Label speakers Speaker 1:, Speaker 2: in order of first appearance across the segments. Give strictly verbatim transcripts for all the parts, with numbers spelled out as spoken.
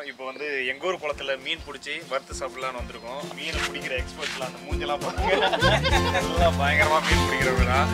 Speaker 1: இப்போ வந்து எங்க ஊர் குளத்துல மீன் பிடிச்சி வறுத்து சாப்பிடலாம்னு வந்திருக்கோம். மீன் பிடிக்கிற எக்ஸ்பர்ட்லாம் அந்த மூஞ்செல்லாம் பாருங்க, எல்லாம் பயங்கரமா மீன் பிடிக்கிறவங்க தான்.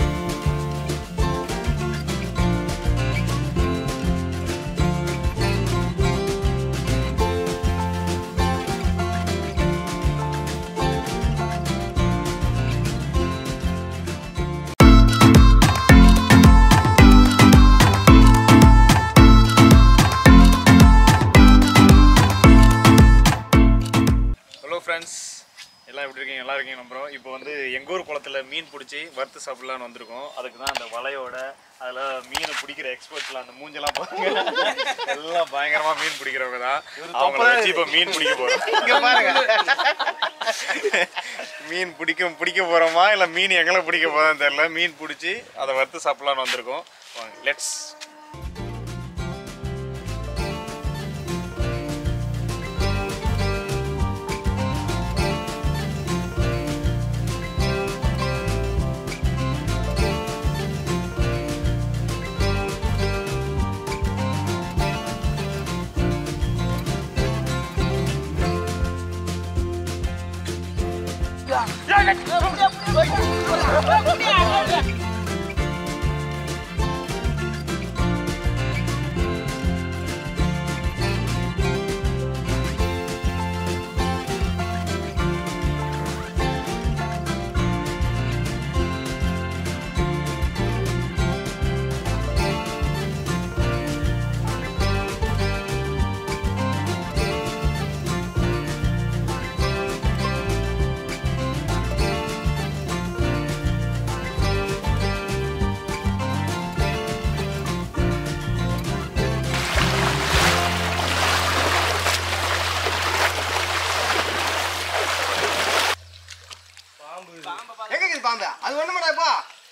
Speaker 1: எல்லாம் எப்படி இருக்கீங்க? நல்லா இருக்கீங்க நம்புறோம். இப்போ வந்து எங்கள் ஊர் குளத்தில் மீன் பிடிச்சி வறுத்து சாப்பிடலான்னு வந்திருக்கோம். அதுக்கு தான் அந்த வலையோட அதில் மீன் பிடிக்கிற எக்ஸ்பர்ட்லாம் அந்த மூஞ்செல்லாம் பாருங்க, எல்லாம் பயங்கரமாக மீன் பிடிக்கிறவங்க தான். அவங்கள வச்சு இப்போ மீன் பிடிக்க போகிறோம். இங்கே பாருங்க, மீன் பிடிக்க பிடிக்க போகிறோமா இல்லை மீன் எங்களை பிடிக்க போகிறோன்னு தெரியல. மீன் பிடிச்சி அதை வறுத்து சாப்பிடலான்னு வந்திருக்கோம். லெட்ஸ்
Speaker 2: பாம்பு அது ஒண்ணு மாட்டாப்பா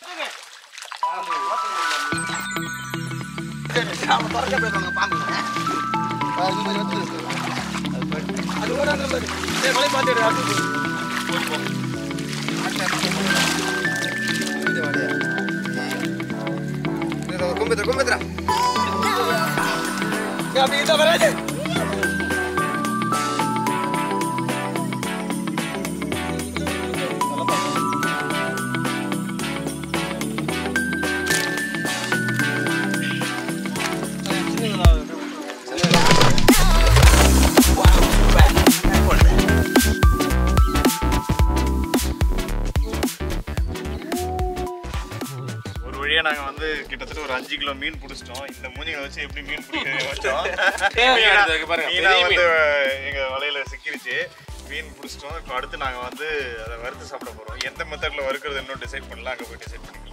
Speaker 2: நாம பறக்க போறாங்க பாம்பு அது மாதிரி வந்து அது ஓட அந்த மாதிரி ஏய் வலை பாத்துடு அது போய் போ இது வலையா இது கும்பிடுற கும்பிடுற யா அப்படி இத வராது
Speaker 1: நாங்க வந்து கிட்டத்தட்ட ஒரு அஞ்சு கிலோ மீன் பிடிச்சிட்டோம். இந்த மூஞ்சிகளை வச்சு எப்படி மீன் பிடிக்க வச்சோம். மீனா வந்து எங்க வலையில சிக்கிருச்சு. மீன் பிடிச்சிட்டோம். இப்போ அடுத்து நாங்க வந்து அதை வறுத்து சாப்பிட போறோம். எந்த மெத்தட்ல வறுக்கிறது இன்னும் டிசைட் பண்ணலாம். அங்க போய் டிசைட் பண்ணிக்கலாம்.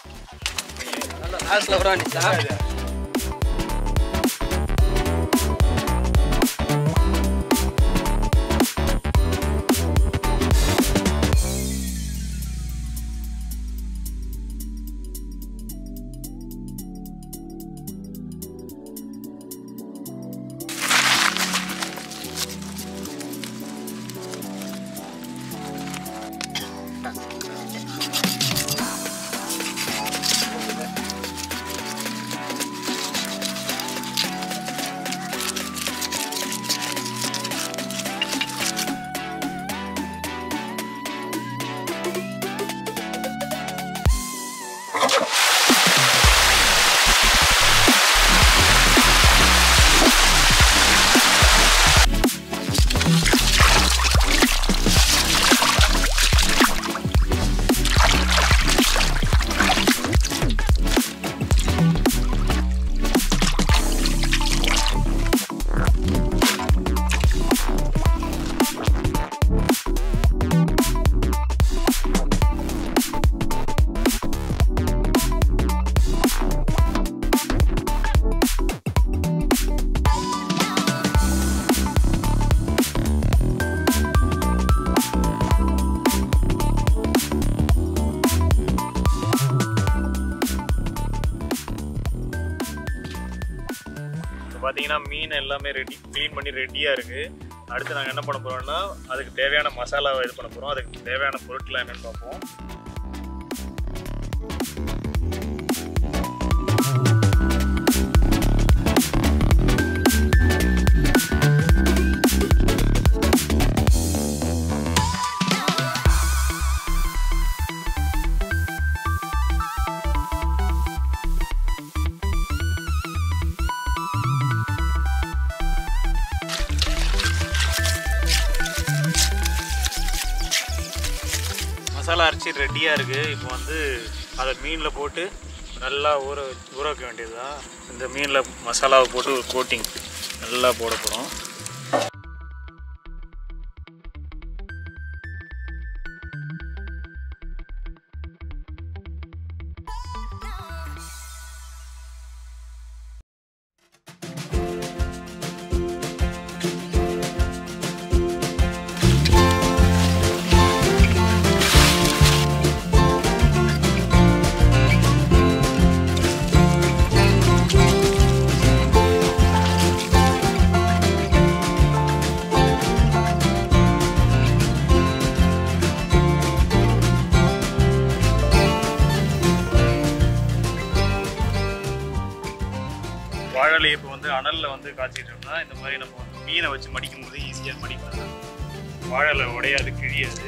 Speaker 1: பார்த்தீங்கன்னா மீன் எல்லாமே ரெடி க்ளீன் பண்ணி ரெடியாக இருக்குது. அடுத்து நாங்கள் என்ன பண்ண போகிறோம்னா அதுக்கு தேவையான மசாலாவை இது பண்ண போகிறோம். அதுக்கு தேவையான பொருட்கள் என்னென்னு பார்ப்போம்.
Speaker 3: மசாலா அரைச்சி ரெடியாக இருக்குது. இப்போ வந்து அதை மீனில் போட்டு நல்லா ஊற ஊற வைக்க வேண்டியது தான். இந்த மீனில் மசாலாவை போட்டு ஒரு கோட்டிங் நல்லா போட போகிறோம். வாழலை இப்போ வந்து அனலில் வந்து காய்ச்சிட்டோம்னா இந்த மாதிரி நம்ம வந்து மீனை வச்சு மடிக்கும் போது ஈஸியாக மடிக்கலாம். வாழலை உடையாது, கிழியாது.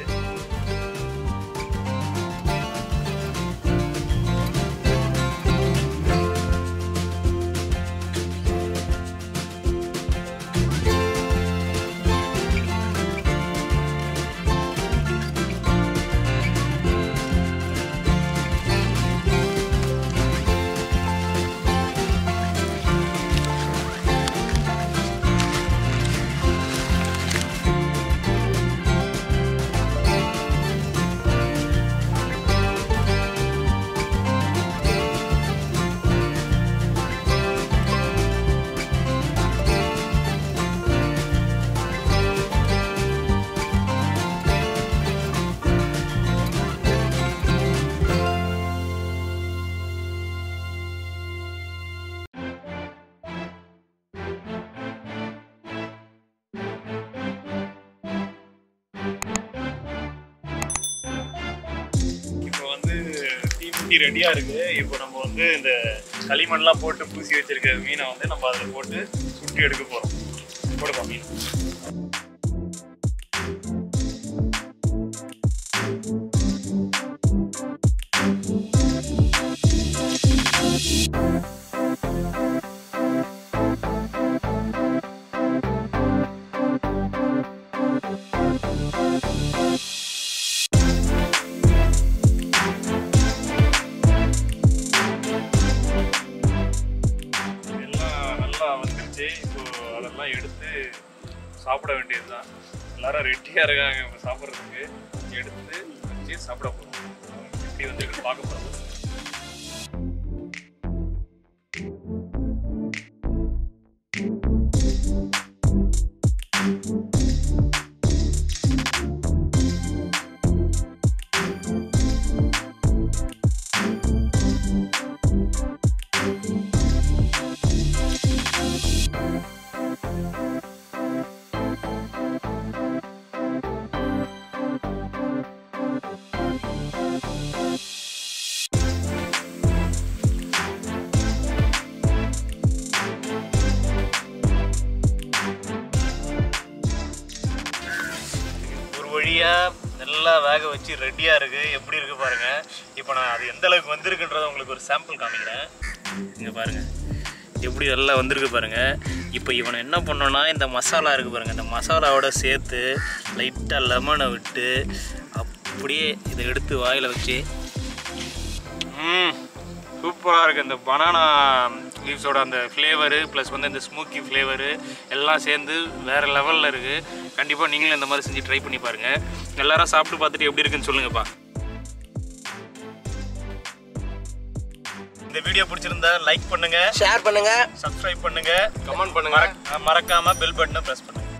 Speaker 3: ரெடியாக இருக்குது. இப்போ நம்ம வந்து இந்த களிமண்லாம் போட்டு பூசி வச்சிருக்க மீனை வந்து நம்ம அதில் போட்டு சுட்டி எடுக்க போகிறோம். போடுப்பா மீன். இப்போ அதெல்லாம் எடுத்து சாப்பிட வேண்டியது தான். எல்லாரும் ரெட்டியாக இருக்காங்க இப்போ சாப்பிட்றதுக்கு. எடுத்து வச்சு சாப்பிட போகிறோம். எப்படி வந்து பார்க்க போகிறோம். நல்லா வேக வச்சு ரெடியாக இருக்குது. எப்படி இருக்குது பாருங்கள். இப்போ நான் அது எந்த அளவுக்கு வந்திருக்குன்றதை உங்களுக்கு ஒரு சாம்பிள் காமிக்கிறேன். இங்கே பாருங்கள் எப்படி நல்லா வந்திருக்கு பாருங்கள். இப்போ இவனை என்ன பண்ணோன்னா இந்த மசாலா இருக்குது பாருங்கள், இந்த மசாலாவோட சேர்த்து லைட்டாக லெமனை விட்டு அப்படியே இதை எடுத்து வாயில் வச்சு ம் சூப்பராக இருக்குது. இந்த பனானா லீவ்ஸோட அந்த ஃப்ளேவரு ப்ளஸ் வந்து இந்த ஸ்மோக்கி ஃப்ளேவரு எல்லாம் சேர்ந்து வேறு லெவலில் இருக்குது. கண்டிப்பாக நீங்களும் இந்த மாதிரி செஞ்சு ட்ரை பண்ணி பாருங்கள். எல்லாரும் சாப்பிட்டு பார்த்துட்டு எப்படி இருக்குன்னு சொல்லுங்கப்பா. இந்த வீடியோ பிடிச்சிருந்தா லைக் பண்ணுங்கள், ஷேர் பண்ணுங்கள், சப்ஸ்கிரைப் பண்ணுங்கள், கமெண்ட் பண்ணுங்கள், மறக்காமல் பெல் பட்டனை ப்ரெஸ் பண்ணுங்கள்.